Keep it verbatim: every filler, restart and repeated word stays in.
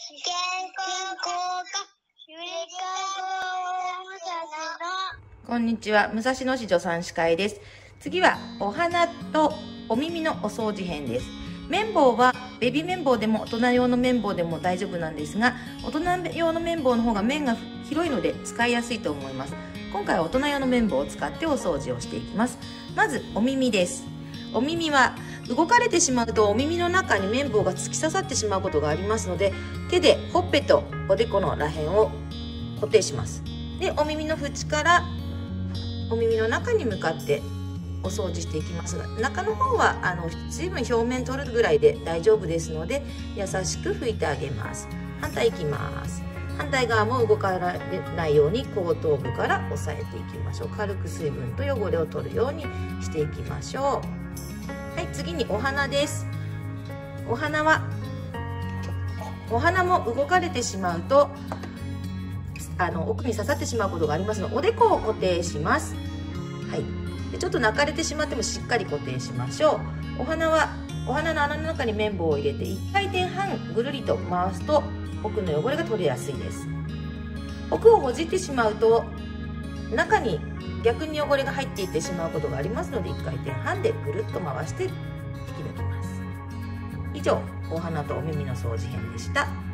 健康効果ゆりかご武蔵野。 こんにちは、武蔵野市助産師会です。次はお鼻とお耳のお掃除編です。綿棒はベビー綿棒でも大人用の綿棒でも大丈夫なんですが、大人用の綿棒の方が面が広いので使いやすいと思います。今回は大人用の綿棒を使ってお掃除をしていきます。まずお耳です。お耳は動かれてしまうとお耳の中に綿棒が突き刺さってしまうことがありますので、手でほっぺとおでこのらへんを固定します。で、お耳の縁からお耳の中に向かってお掃除していきますが、中の方はあの水分表面取るぐらいで大丈夫ですので、優しく拭いてあげます。反対いきます。反対側も動からないように後頭部から押さえていきましょう。軽く水分と汚れを取るようにしていきましょう。はい、次にお鼻です。お鼻はお鼻も動かれてしまうとあの奥に刺さってしまうことがありますので、おでこを固定します。はい、でちょっと泣かれてしまってもしっかり固定しましょう。お鼻はお鼻の穴の中に綿棒を入れていっかいてんはんぐるりと回すと奥の汚れが取れやすいです。奥をほじってしまうと中に逆に汚れが入っていってしまうことがありますので、いっかいてんはんでぐるっと回して引き抜きます。以上、お鼻とお耳の掃除編でした。